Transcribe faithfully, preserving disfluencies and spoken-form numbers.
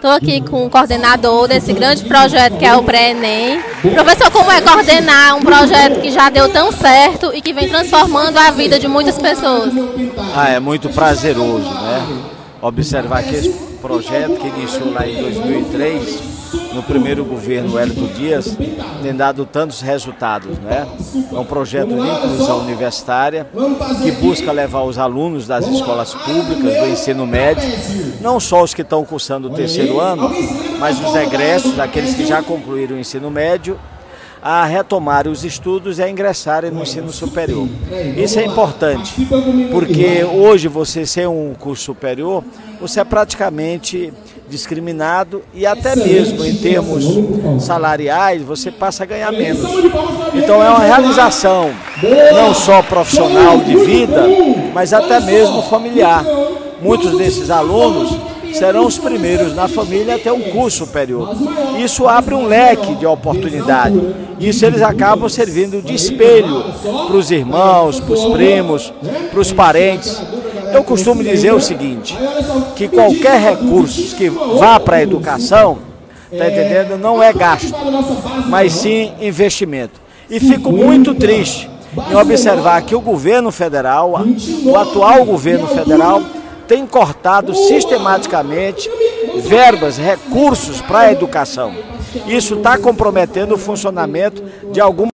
Estou aqui com o coordenador desse grande projeto que é o Pré-ENEM. Professor, como é coordenar um projeto que já deu tão certo e que vem transformando a vida de muitas pessoas? Ah, é muito prazeroso, né? Observar que esse projeto que iniciou lá em dois mil e três, no primeiro governo Wellington Dias, tem dado tantos resultados, né? É um projeto de inclusão universitária que busca levar os alunos das escolas públicas do ensino médio, não só os que estão cursando o terceiro ano, mas os egressos, aqueles que já concluíram o ensino médio, a retomarem os estudos e a ingressarem no ensino superior. Isso é importante, porque hoje você sem um curso superior, você é praticamente discriminado e até mesmo em termos salariais você passa a ganhar menos. Então é uma realização não só profissional de vida, mas até mesmo familiar. Muitos desses alunos serão os primeiros na família a ter um curso superior. Isso abre um leque de oportunidade. Isso eles acabam servindo de espelho para os irmãos, para os primos, para os parentes. Eu costumo dizer o seguinte, que qualquer recurso que vá para a educação, tá entendendo, não é gasto, mas sim investimento. E fico muito triste em observar que o governo federal, o atual governo federal, tem cortado sistematicamente verbas, recursos para a educação. Isso está comprometendo o funcionamento de algumas